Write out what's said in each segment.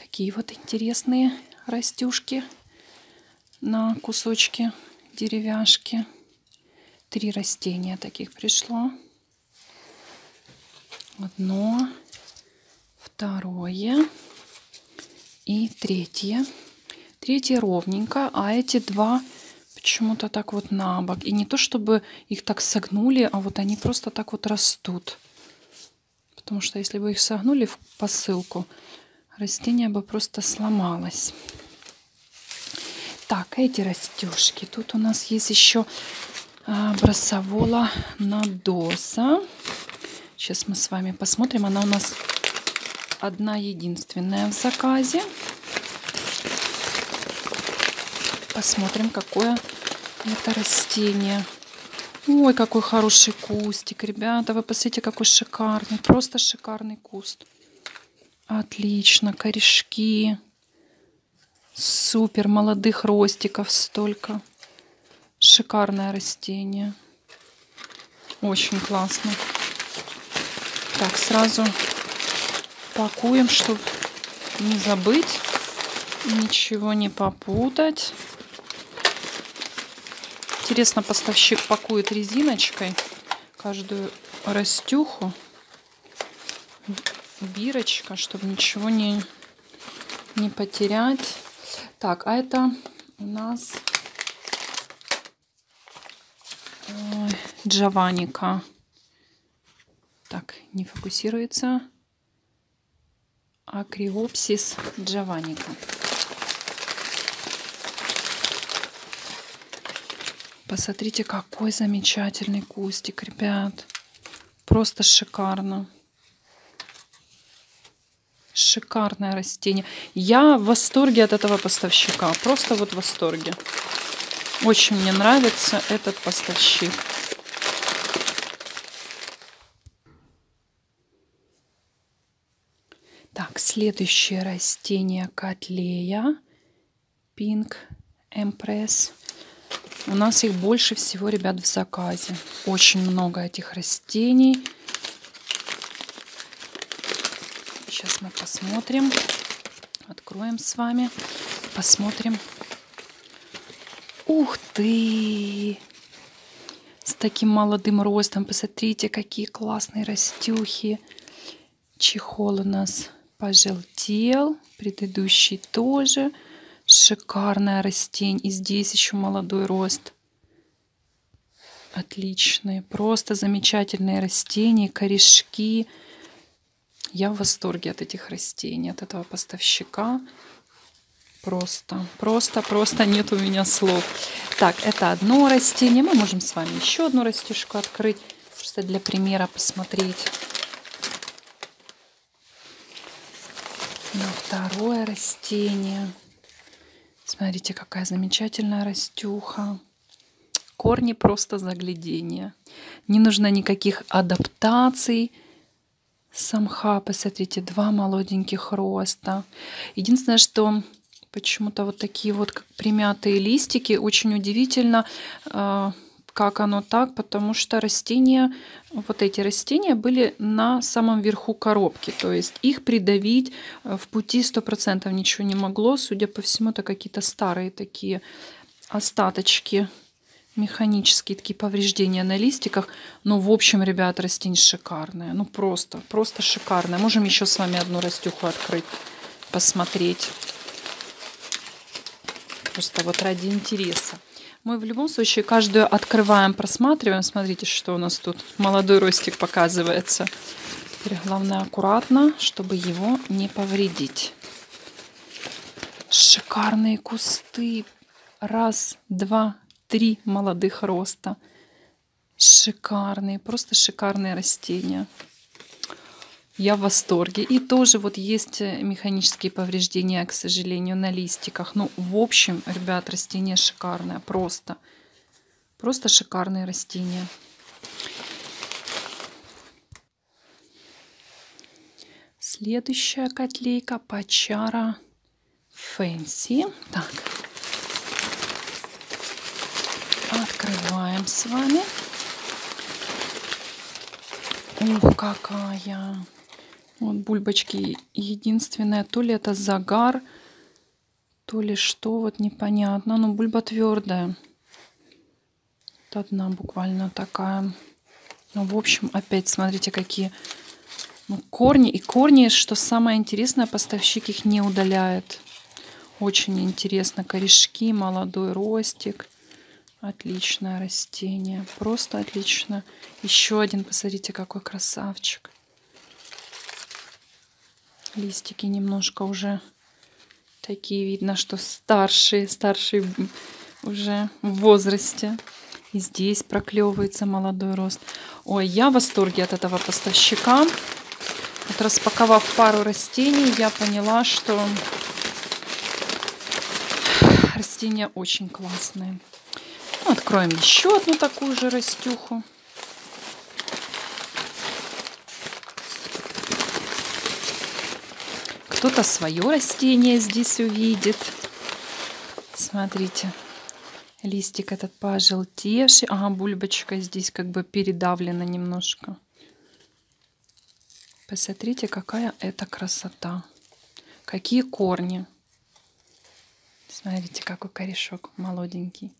Такие вот интересные растюшки на кусочки деревяшки. 3 растения таких пришло. Одно, второе и третье. Третье ровненько, а эти 2 почему-то так вот на бок. И не то чтобы их так согнули, а вот они просто так вот растут. Потому что если бы их согнули в посылку, растение бы просто сломалось. Так, эти растюшки. Тут у нас есть еще Brassavola Nodosa. Сейчас мы с вами посмотрим. Она у нас одна единственная в заказе. Посмотрим, какое это растение. Ой, какой хороший кустик, ребята. Вы посмотрите, какой шикарный. Просто шикарный куст. Отлично. Корешки. Супер. Молодых ростиков столько. Шикарное растение. Очень классно. Так, сразу пакуем, чтобы не забыть. Ничего не попутать. Интересно, поставщик пакует резиночкой каждую растюху. Бирочка, чтобы ничего не потерять. Так, а это у нас Джованика. Так, не фокусируется. Акриопсис Джованика. Посмотрите, какой замечательный кустик, ребят. Просто шикарно. Шикарное растение. Я в восторге от этого поставщика. Просто вот в восторге. Очень мне нравится этот поставщик. Так, следующее растение Котлея. Pink Empress. У нас их больше всего, ребят, в заказе. Очень много этих растений. Сейчас мы посмотрим. Откроем с вами. Посмотрим. Ух ты! С таким молодым ростом. Посмотрите, какие классные растюхи. Чехол у нас пожелтел. Предыдущий тоже. Шикарное растение. И здесь еще молодой рост. Отличные. Просто замечательные растения. Корешки. Я в восторге от этих растений. От этого поставщика. Просто нет у меня слов. Так, это одно растение. Мы можем с вами еще одну растюшку открыть. Просто для примера посмотреть. На второе растение. Смотрите, какая замечательная растюха. Корни просто загляденье. Не нужно никаких адаптаций. Самха, посмотрите, 2 молоденьких роста. Единственное, что почему-то вот такие вот как примятые листики. Очень удивительно, как оно так, потому что растения, вот эти растения были на самом верху коробки. То есть их придавить в пути 100% ничего не могло. Судя по всему, это какие-то старые такие остаточки, механические такие повреждения на листиках. Но в общем, ребят, растение шикарное. Ну просто шикарное. Можем еще с вами одну растюху открыть, посмотреть. Просто вот ради интереса. Мы в любом случае каждую открываем, просматриваем. Смотрите, что у нас тут. Молодой ростик показывается. Теперь главное аккуратно, чтобы его не повредить. Шикарные кусты. 1, 2, 3 молодых роста. Шикарные, просто шикарные растения. Я в восторге. И тоже вот есть механические повреждения, к сожалению, на листиках. Ну, в общем, ребят, растение шикарное. Просто шикарные растения. Следующая котлейка Пачара Fancy. Так. Открываем с вами. Ух, какая! Вот бульбочки единственное, то ли это загар, то ли что, вот непонятно. Но бульба твердая. Вот одна буквально такая. Ну, в общем, опять смотрите, какие корни. И корни, что самое интересное, поставщик их не удаляет. Очень интересно. Корешки, молодой ростик. Отличное растение. Просто отлично. Еще один, посмотрите, какой красавчик. Листики немножко уже такие, видно, что старшие уже в возрасте. И здесь проклевывается молодой рост. Ой, я в восторге от этого поставщика. Вот распаковав пару растений, я поняла, что растения очень классные. Ну, откроем еще одну такую же растюху. Кто-то свое растение здесь увидит. Смотрите, листик этот пожелтевший. Ага, бульбочка здесь как бы передавлена немножко. Посмотрите, какая это красота. Какие корни. Смотрите, какой корешок молоденький.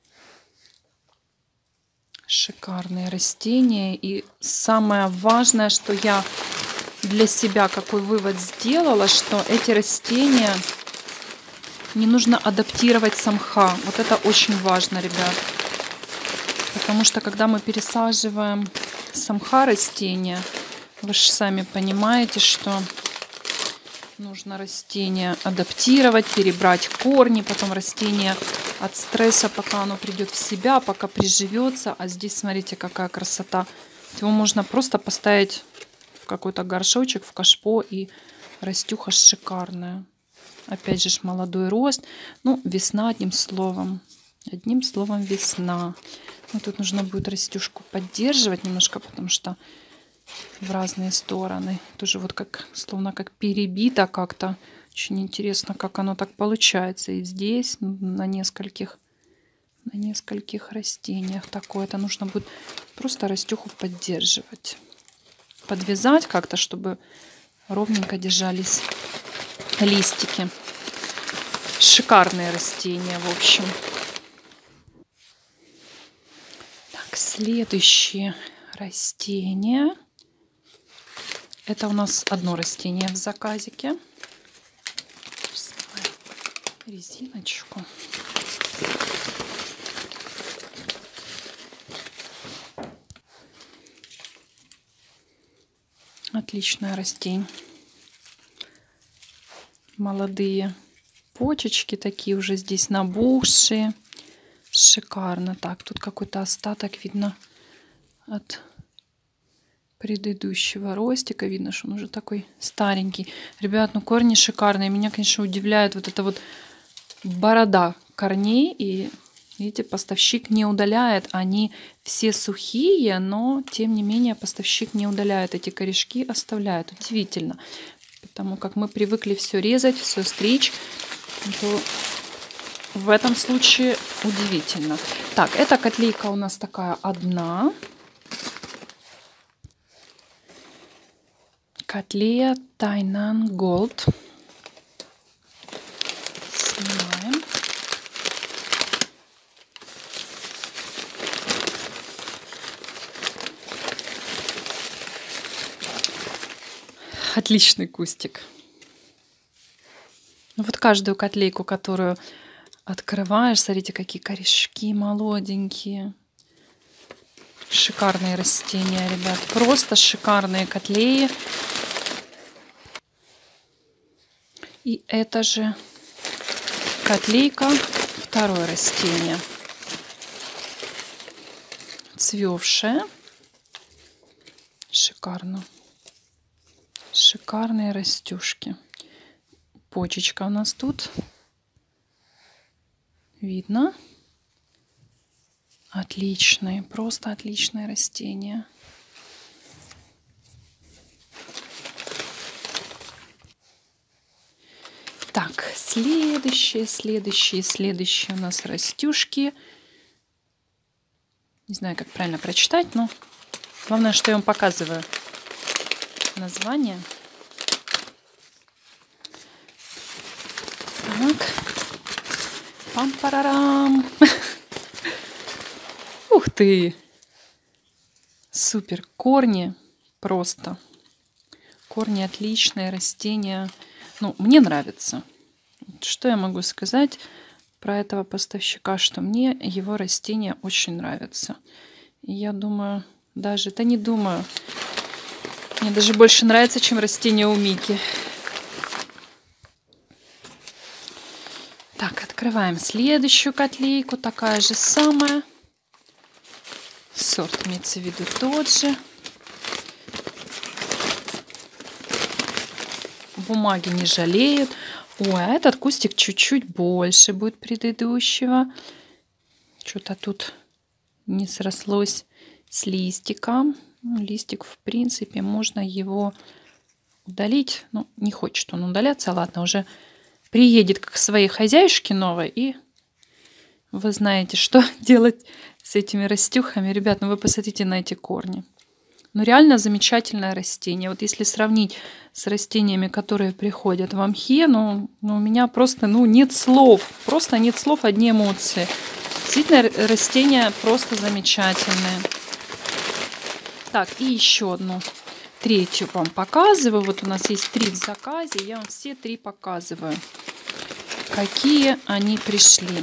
Шикарные растения. И самое важное, что я для себя какой вывод сделала, что эти растения не нужно адаптировать с мха. Вот это очень важно, ребят. Потому что когда мы пересаживаем с мха растения, вы же сами понимаете, что нужно растение адаптировать, перебрать корни, потом растение от стресса, пока оно придет в себя, пока приживется. А здесь, смотрите, какая красота. Его можно просто поставить в какой-то горшочек, в кашпо, и растюха шикарная. Опять же молодой рост. Ну, весна, одним словом. Одним словом, весна. Ну, тут нужно будет растюшку поддерживать немножко, потому что в разные стороны. Тоже вот как, словно как перебито как-то. Очень интересно, как оно так получается. И здесь на нескольких растениях такое. Это нужно будет просто растюху поддерживать. Подвязать как-то, чтобы ровненько держались листики. Шикарные растения, в общем. Так, следующее растение. Это у нас одно растение в заказике. Резиночку. Отличное растение. Молодые почечки такие уже здесь набухшие. Шикарно. Так, тут какой-то остаток видно от предыдущего ростика. Видно, что он уже такой старенький. Ребят, ну корни шикарные. Меня, конечно, удивляет вот эта вот борода корней. И видите, поставщик не удаляет. Они все сухие, но тем не менее поставщик не удаляет. Эти корешки оставляет. Удивительно. Потому как мы привыкли все резать, все стричь. То в этом случае удивительно. Так, эта котлейка у нас такая одна. Котлея Тайнан Голд. Снимаем. Отличный кустик. Вот каждую котлейку, которую открываешь, смотрите, какие корешки молоденькие. Шикарные растения, ребят. Просто шикарные котлеи. И это же котлейка, второе растение. Цвевшее. Шикарно. Шикарные растюшки. Почечка у нас тут. Видно? Отличные, просто отличные растения. Так, следующие у нас растюшки. Не знаю, как правильно прочитать, но главное, что я вам показываю название. Так. Пам-парарам. Ух ты! Супер! Корни просто. Корни отличные, растения. Ну, мне нравится. Что я могу сказать про этого поставщика, что мне его растения очень нравятся. И я думаю, даже, да не думаю, мне даже больше нравится, чем растения у Мики. Так, открываем следующую котлейку, такая же самая. Сорт имеется в виду тот же. Бумаги не жалеют. Ой, а этот кустик чуть-чуть больше будет предыдущего. Что-то тут не срослось с листиком. Ну, листик, в принципе, можно его удалить. Ну, не хочет он удаляться. Ладно, уже приедет к своей хозяюшке новой. И вы знаете, что делать с этими растюхами. Ребят, ну вы посмотрите на эти корни. Ну, реально замечательное растение. Вот если сравнить с растениями, которые приходят в мхе, ну у меня просто, нет слов. Просто нет слов, одни эмоции. Действительно, растения просто замечательные. Так, и еще одну, третью вам показываю. Вот у нас есть 3 в заказе. Я вам все 3 показываю, какие они пришли.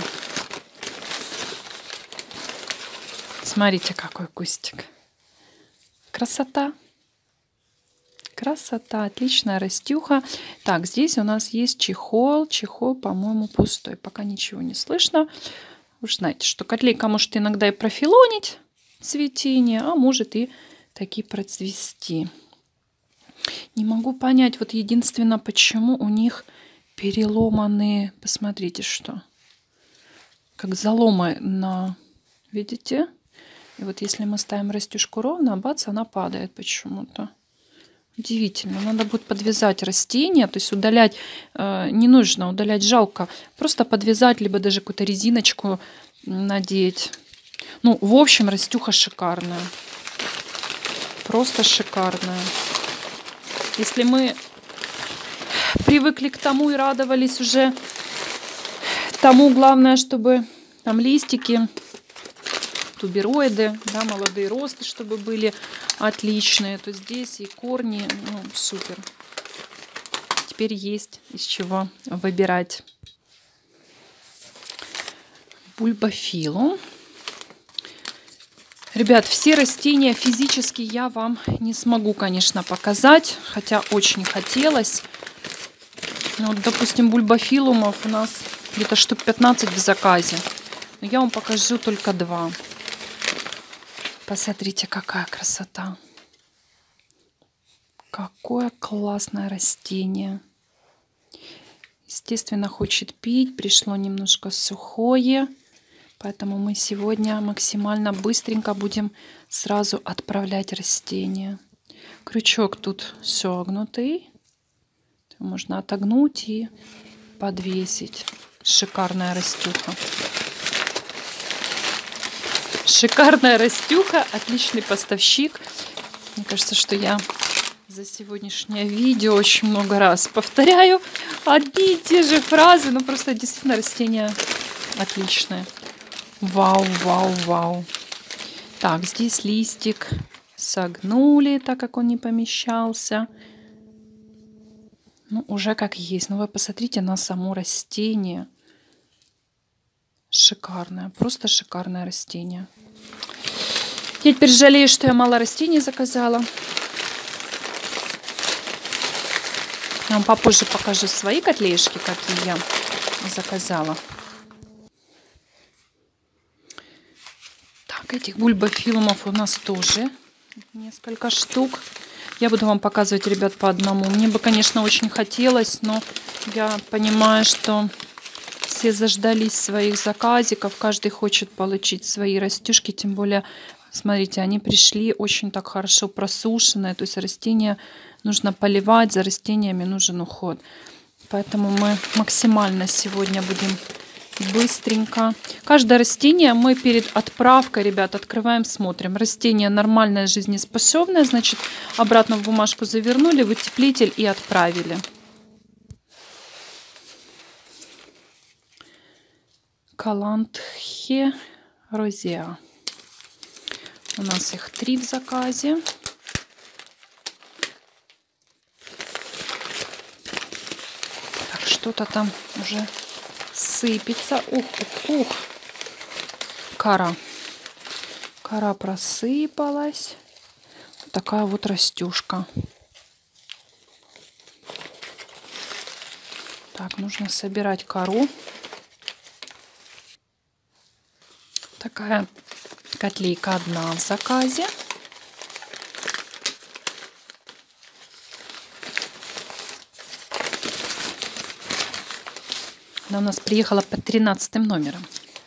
Смотрите, какой кустик. Красота. Красота. Отличная растюха. Так, здесь у нас есть чехол. Чехол, по-моему, пустой. Пока ничего не слышно. Вы же знаете, что котлейка может иногда и профилонить цветение, а может и таки процвести. Не могу понять, вот единственное, почему у них переломанные, посмотрите, что. Как заломы на, видите? И вот если мы ставим растюшку ровно, бац, она падает почему-то. Удивительно. Надо будет подвязать растение, то есть удалять не нужно, удалять жалко. Просто подвязать, либо даже какую-то резиночку надеть. Ну, в общем, растюха шикарная. Просто шикарная. Если мы привыкли к тому и радовались уже тому, главное, чтобы там листики, тубероиды, да, молодые росты, чтобы были отличные, то здесь и корни, ну, супер. Теперь есть из чего выбирать. Бульбофилум. Ребят, все растения физически я вам не смогу, конечно, показать, хотя очень хотелось. Вот, допустим, бульбофилумов у нас где-то штук 15 в заказе. Но я вам покажу только 2. Посмотрите, какая красота. Какое классное растение. Естественно, хочет пить. Пришло немножко сухое. Поэтому мы сегодня максимально быстренько будем сразу отправлять растение. Крючок тут согнутый. Можно отогнуть и подвесить. Шикарная растюха. Шикарная растюха, отличный поставщик. Мне кажется, что я за сегодняшнее видео очень много раз повторяю одни и те же фразы, но просто действительно растение отличное. Вау, вау, вау. Так, здесь листик согнули, так как он не помещался. Ну, уже как есть. Но вы посмотрите на само растение. Шикарное, просто шикарное растение. Я теперь жалею, что я мало растений заказала. Я вам попозже покажу свои котлеюшки, какие я заказала. Так, этих бульбофилумов у нас тоже несколько штук. Я буду вам показывать, ребят, по одному. Мне бы, конечно, очень хотелось, но я понимаю, что все заждались своих заказиков. Каждый хочет получить свои растюшки. Тем более, смотрите, они пришли очень так хорошо просушенные. То есть растения нужно поливать, за растениями нужен уход. Поэтому мы максимально сегодня будем быстренько. Каждое растение мы перед отправкой, ребят, открываем, смотрим. Растение нормальное, жизнеспособное, значит, обратно в бумажку завернули, в утеплитель и отправили. Калантхе розеа. У нас их 3 в заказе. Так, что-то там уже сыпется. Ух, ух, ух. Кора. Кора просыпалась. Вот такая вот растюшка. Так, нужно собирать кору. Такая котлейка одна в заказе. Она у нас приехала под 13 номером.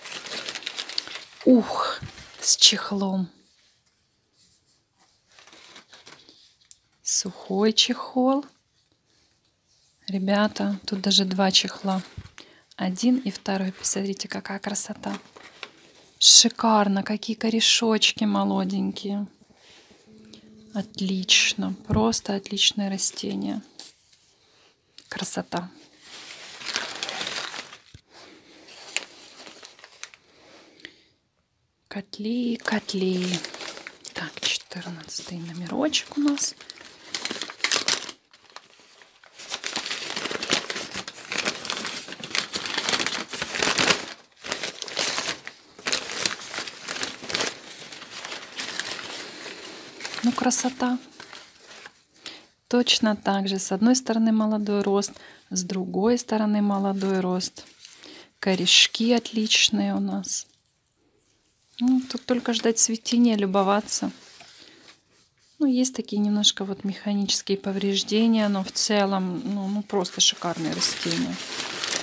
Ух, с чехлом. Сухой чехол. Ребята, тут даже 2 чехла. 1 и 2. Посмотрите, какая красота. Шикарно, какие корешочки молоденькие. Отлично, просто отличное растение. Красота. Котлеи, котлеи. Так, 14 номерочек у нас. Ну, красота. Точно так же. С одной стороны молодой рост, с другой стороны молодой рост. Корешки отличные у нас. Ну, тут только ждать цветения, любоваться. Ну, есть такие немножко вот механические повреждения, но в целом, ну просто шикарные растения.